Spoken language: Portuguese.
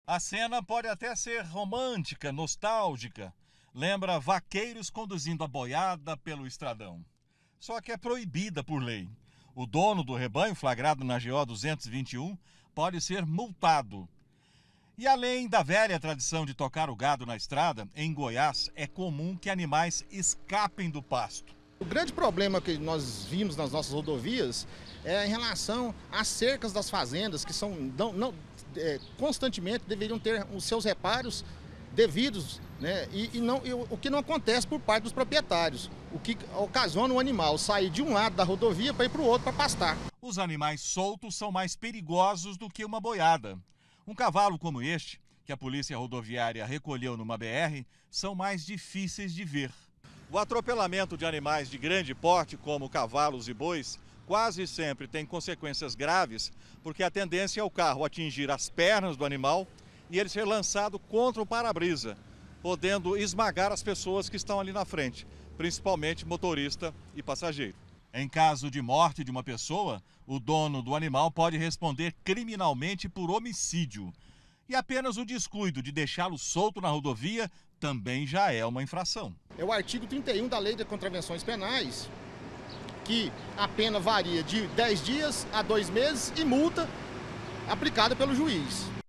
A cena pode até ser romântica, nostálgica. Lembra vaqueiros conduzindo a boiada pelo estradão. Só que é proibida por lei. O dono do rebanho, flagrado na GO 221, pode ser multado. E além da velha tradição de tocar o gado na estrada, em Goiás é comum que animais escapem do pasto. O grande problema que nós vimos nas nossas rodovias é em relação às cercas das fazendas, que constantemente deveriam ter os seus reparos devidos, né? O que não acontece por parte dos proprietários, o que ocasiona o animal sair de um lado da rodovia para ir para o outro para pastar. Os animais soltos são mais perigosos do que uma boiada. Um cavalo como este, que a Polícia Rodoviária recolheu numa BR, são mais difíceis de ver. O atropelamento de animais de grande porte, como cavalos e bois, quase sempre tem consequências graves, porque a tendência é o carro atingir as pernas do animal e ele ser lançado contra o para-brisa, podendo esmagar as pessoas que estão ali na frente, principalmente motorista e passageiro. Em caso de morte de uma pessoa, o dono do animal pode responder criminalmente por homicídio. E apenas o descuido de deixá-lo solto na rodovia também já é uma infração. É o artigo 31 da Lei de Contravenções Penais, que a pena varia de 10 dias a 2 meses e multa aplicada pelo juiz.